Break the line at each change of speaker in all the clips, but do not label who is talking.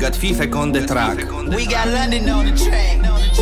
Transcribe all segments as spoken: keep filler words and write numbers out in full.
got Fifek on the track.
We got London on the track.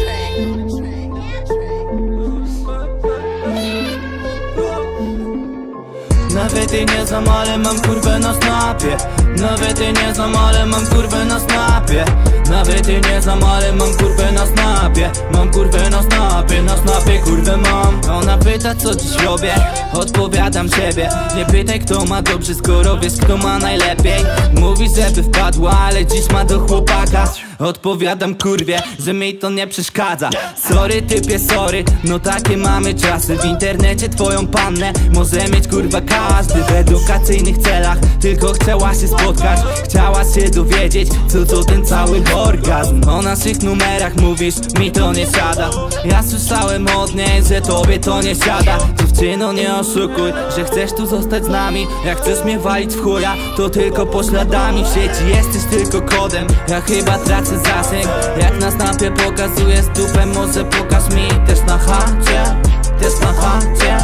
Nawet jej nie znam, ale mam kurwę na snapie. Nawet jej nie znam, ale mam kurwę na snapie. Nawet jej nie znam, ale mam kurwę na snapie. Mam kurwę na snapie, na snapie kurwę mam. Ona pyta co dziś robię, odpowiadam ciebie. Nie pytaj kto ma dobrze, skoro wiesz kto ma najlepiej. Mówi żeby wpadła, ale dziś ma do chłopaka. Odpowiadam kurwie, że mi to nie przeszkadza. Sorry typie, sorry, no takie mamy czasy. W internecie twoją pannę może mieć kurwa każdy. W edukacyjnych celach tylko chciała się spotkać. Chciała się dowiedzieć co to ten cały orgazm. O naszych numerach mówisz, mi to nie siada. Ja słyszałem od niej, że tobie to nie siada. Dziewczyno nie oszukuj, że chcesz tu zostać z nami. Jak chcesz mnie walić w chuja, to tylko pośladami. W sieci jesteś tylko kodem, ja chyba tracę zasięg. Jak na snapie pokazujesz dupę, może pokaż mi też na chacie. Też na chacie.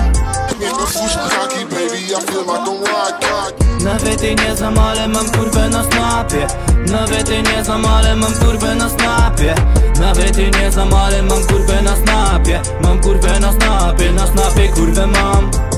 Nawet jej nie znam, ale mam kurwę na snapie. Nawet jej nie znam, ale mam kurwę na snapie. Nawet jej nie znam, ale mam kurwę na snapie. Mam kurwę na snapie, na snapie kurwę mam.